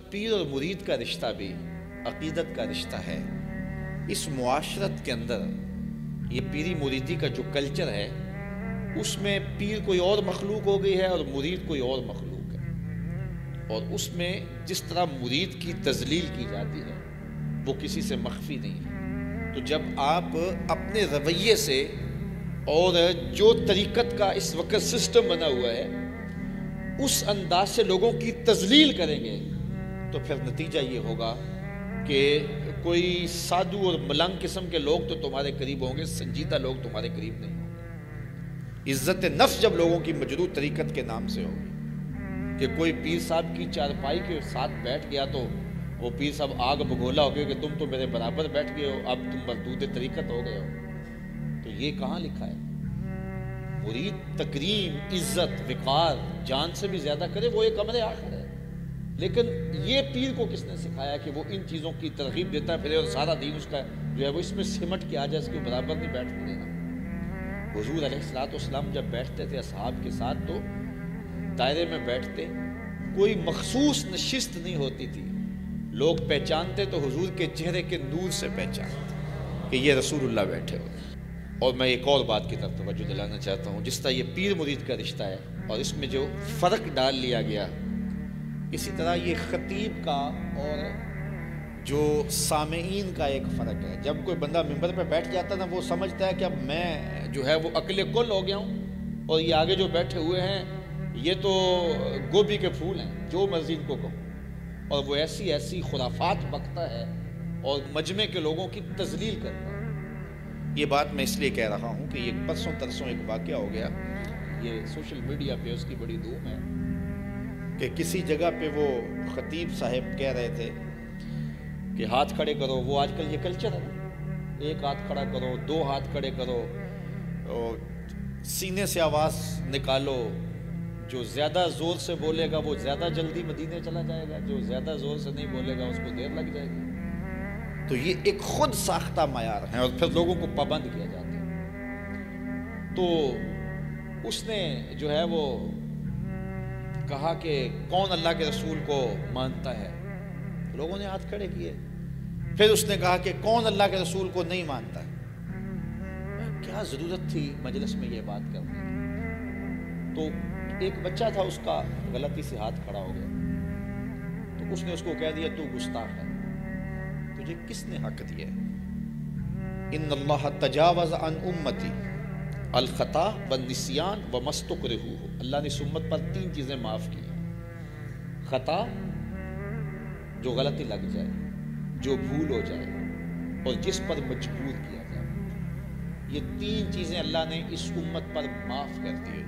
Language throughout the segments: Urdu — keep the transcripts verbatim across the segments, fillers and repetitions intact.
پیر اور مرید کا رشتہ بھی عقیدت کا رشتہ ہے۔ اس معاشرت کے اندر یہ پیری مریدی کا جو کلچر ہے، اس میں پیر کوئی اور مخلوق ہو گئی ہے اور مرید کوئی اور مخلوق ہے، اور اس میں جس طرح مرید کی تذلیل کی جاتی ہے وہ کسی سے مخفی نہیں ہے۔ تو جب آپ اپنے رویے سے اور جو طریقت کا اس وقت سسٹم بنا ہوا ہے اس انداز سے لوگوں کی تذلیل کریں گے تو پھر نتیجہ یہ ہوگا کہ کوئی سادھو اور ملنگ قسم کے لوگ تو تمہارے قریب ہوں گے، سنجیدہ لوگ تمہارے قریب نہیں ہوں گے۔ عزت نفس جب لوگوں کی مجروح طریقت کے نام سے ہوگی کہ کوئی پیر صاحب کی چارپائی کے ساتھ بیٹھ گیا تو وہ پیر صاحب آگ بگولا ہو گیا کہ تم تو میرے برابر بیٹھ گئے ہو، اب تم مردود طریقت ہو گئے ہو، تو یہ کہاں لکھا ہے؟ مرید تکریم، عزت، وقار جان سے بھی زیادہ کرے، وہ ایک امر آخر ہے۔ لیکن یہ پیر کو کس نے سکھایا کہ وہ ان چیزوں کی ترغیب دیتا پھرے اور سارا دین اس کا جو ہے وہ اس میں سمٹ کے آ جائے، اس کے برابر نہیں بیٹھنے دینا۔ حضور علیہ الصلوۃ والسلام جب بیٹھتے تھے اصحاب کے ساتھ تو دائرے میں بیٹھتے، کوئی مخصوص نشست نہیں ہوتی تھی، لوگ پہچانتے تو حضور کے چہرے کے نور سے پہچانتے کہ یہ رسول اللہ بیٹھے ہو۔ اور میں ایک اور بات کی طرف توجہ دلانا چاہتا ہوں، جس طرح یہ پیر مرید کا رشتہ ہے اور اس میں جو فرق ڈال لیا گیا، اسی طرح یہ خطیب کا اور جو سامعین کا ایک فرق ہے۔ جب کوئی بندہ ممبر پہ بیٹھ جاتا ہے نا، وہ سمجھتا ہے کہ اب میں جو ہے وہ عقل کل ہو گیا ہوں اور یہ آگے جو بیٹھے ہوئے ہیں یہ تو گوبھی کے پھول ہیں، جو مرضی ان کو کہو، اور وہ ایسی ایسی خرافات بکتا ہے اور مجمع کے لوگوں کی تذلیل کرتا ہے۔ یہ بات میں اس لیے کہہ رہا ہوں کہ یہ پرسوں ترسوں ایک واقعہ ہو گیا، یہ سوشل میڈیا پہ اس کی بڑی دھوم ہے کہ کسی جگہ پہ وہ خطیب صاحب کہہ رہے تھے کہ ہاتھ کھڑے کرو، وہ آج کل یہ کلچر ہے، ایک ہاتھ کھڑا کرو، دو ہاتھ کھڑے کرو، اور سینے سے آواز نکالو، جو زیادہ زور سے بولے گا وہ زیادہ جلدی مدینے چلا جائے گا، جو زیادہ زور سے نہیں بولے گا اس کو دیر لگ جائے گی۔ تو یہ ایک خود ساختہ معیار ہے اور پھر لوگوں کو پابند کیا جاتا ہے۔ تو اس نے جو ہے وہ کہا کہ کون اللہ کے رسول کو مانتا ہے، لوگوں نے ہاتھ کھڑے کیے۔ پھر اس نے کہا کہ کون اللہ کے رسول کو نہیں مانتا ہے۔ کیا ضرورت تھی مجلس میں یہ بات کرنے کی؟ تو ایک بچہ تھا، اس کا غلطی سے ہاتھ کھڑا ہو گیا، تو اس نے اس کو کہہ دیا تو گستاخ ہے، تجھے کس نے حق دیا ہے؟ ان اللہ تجاوز عن امتی الخطا والنسیان وما استکرہوا، اللہ نے اس امت پر تین چیزیں معاف کی، خطا جو غلطی لگ جائے، جو بھول ہو جائے، اور جس پر مجبور کیا جائے، یہ تین چیزیں اللہ نے اس امت پر معاف کر دی۔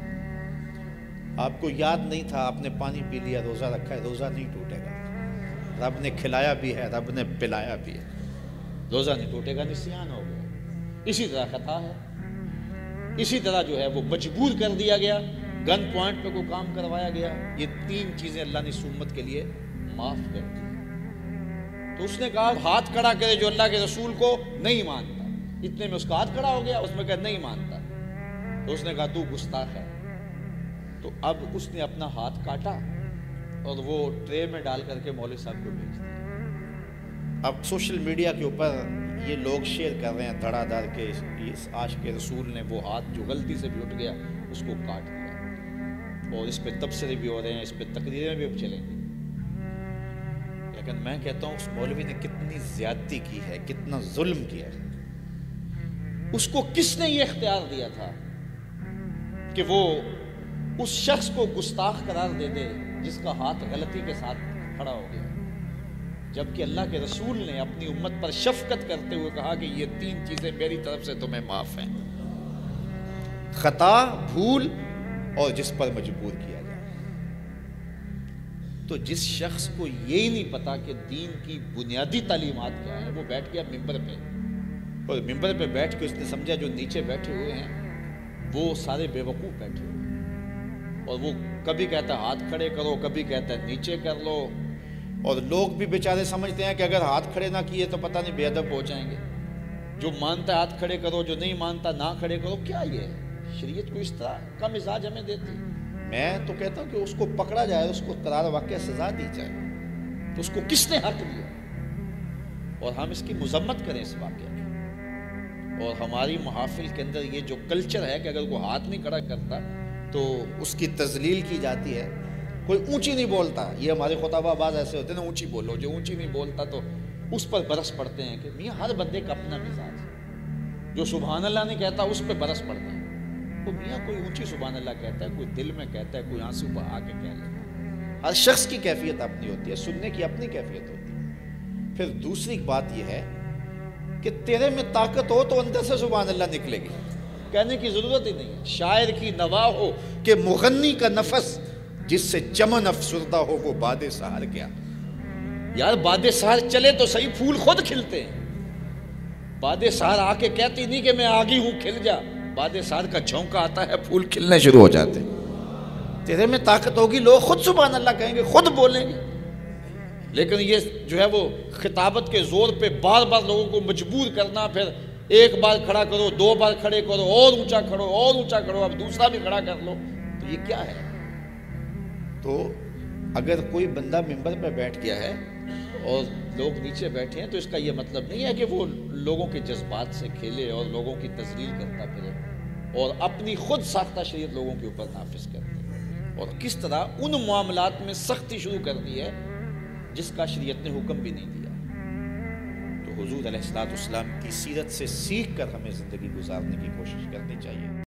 آپ کو یاد نہیں تھا، آپ نے پانی پی لیا، روزہ رکھا ہے، روزہ نہیں ٹوٹے گا، رب نے کھلایا بھی ہے، رب نے پلایا بھی ہے، روزہ نہیں ٹوٹے گا، نسیان ہو گیا۔ اسی طرح خطا ہے، اسی طرح جو ہے وہ مجبور کر دیا گیا، گن پوائنٹ پہ کوئی کام کروایا گیا، یہ تین چیزیں اللہ نے اس امت کے لیے معاف کر دی۔ تو اس نے کہا ہاتھ کھڑا کرے جو اللہ کے رسول کو نہیں مانتا، اتنے میں اس کا ہاتھ کھڑا ہو گیا، اس میں کہا نہیں مانتا، تو اس نے کہا تو گستاخ ہے۔ تو اب اس نے اپنا ہاتھ کاٹا اور وہ ٹرے میں ڈال کر کے مولوی صاحب کو بھیج دیا۔ اب سوشل میڈیا کے اوپر یہ لوگ شیئر کر رہے ہیں دھڑا دھڑ کے اس عاشق رسول نے وہ ہاتھ جو غلطی سے بھی اٹھ گیا اس کو کاٹ دیا، اور اس پہ تبصرے بھی ہو رہے ہیں، اس پہ تقریریں بھی اب چلیں گی۔ لیکن میں کہتا ہوں اس مولوی نے کتنی زیادتی کی ہے، کتنا ظلم کیا ہے۔ اس کو کس نے یہ اختیار دیا تھا کہ وہ اس شخص کو گستاخ قرار دے دے جس کا ہاتھ غلطی کے ساتھ کھڑا ہو گیا، جبکہ اللہ کے رسول نے اپنی امت پر شفقت کرتے ہوئے کہا کہ یہ تین چیزیں میری طرف سے تمہیں معاف ہیں، خطا، بھول اور جس پر مجبور کیا جائے۔ تو جس شخص کو یہی نہیں پتا کہ دین کی بنیادی تعلیمات کیا ہیں، وہ بیٹھ گیا ممبر پہ، اور ممبر پہ بیٹھ کے اس نے سمجھا جو نیچے بیٹھے ہوئے ہیں وہ سارے بے وقوف بیٹھے ہوئے ہیں، اور وہ کبھی کہتا ہے ہاتھ کھڑے کرو، کبھی کہتا ہے نیچے کر لو، اور لوگ بھی بیچارے سمجھتے ہیں کہ اگر ہاتھ کھڑے نہ کیے تو پتہ نہیں بے ادب ہو جائیں گے، جو مانتا ہے ہاتھ کھڑے کرو، جو نہیں مانتا نہ کھڑے کرو۔ کیا یہ ہے؟ شریعت کو اس طرح کا مزاج ہمیں دیتی؟ میں تو کہتا ہوں کہ اس کو پکڑا جائے، اس کو قرار واقع سزا دی جائے، تو اس کو کس نے حق دیا؟ اور ہم اس کی مذمت کریں اس واقعے کی. اور ہماری محافل کے اندر یہ جو کلچر ہے کہ اگر کوئی ہاتھ نہیں کھڑا کرتا تو اس کی تذلیل کی جاتی ہے. کوئی اونچی نہیں بولتا، یہ ہمارے خطبہ بعض ایسے ہوتے ہیں نا، اونچی بولو. جو اونچی نہیں بولتا تو اس پر برس پڑتے ہیں کہ میاں ہر بندے کا اپنا مزاج ہے. جو سبحان اللہ نہیں کہتا اس پہ برس پڑتے ہیں. تو میاں کوئی اونچی سبحان اللہ کہتا ہے، کوئی دل میں کہتا ہے، کوئی آنسو بہا کے کہہ لیتا ہے. ہر شخص کی کیفیت اپنی ہوتی ہے، سننے کی اپنی کیفیت ہوتی ہے. پھر دوسری بات یہ ہے کہ تیرے میں طاقت ہو تو اندر سے سبحان اللہ نکلے گی، کہنے کی ضرورت ہی نہیں ہے. شاعر کی نوا ہو کہ مغنی کا نفس، جس سے چمن افسردہ ہو وہ باد سحر کیا. یار باد سحر چلے تو صحیح، پھول خود کھلتے ہیں. باد سحر آ کے کہتی نہیں کہ میں آگی ہوں کھل جا. باد سحر کا جھونکا آتا ہے، پھول کھلنے شروع ہو جاتے ہیں. تیرے میں طاقت ہوگی، لوگ خود سبحان اللہ کہیں گے، خود بولیں گے. لیکن یہ جو ہے وہ خطابت کے زور پہ بار بار لوگوں کو مجبور کرنا، پھر ایک بار کھڑا کرو، دو بار کھڑے کرو، اور اونچا کھڑو، اور اونچا کھڑو، اب دوسرا بھی کھڑا کر لو، تو یہ کیا ہے؟ تو اگر کوئی بندہ ممبر پہ بیٹھ گیا ہے اور لوگ نیچے بیٹھے ہیں تو اس کا یہ مطلب نہیں ہے کہ وہ لوگوں کے جذبات سے کھیلے اور لوگوں کی تذلیل کرتا پھرے اور اپنی خود ساختہ شریعت لوگوں کے اوپر نافذ کرتے. اور کس طرح ان معاملات میں سختی شروع کر دی ہے جس کا شریعت نے حکم بھی نہیں دیا. تو حضور علیہ الصلوۃ والسلام کی سیرت سے سیکھ کر ہمیں زندگی گزارنے کی کوشش کرنی چاہیے.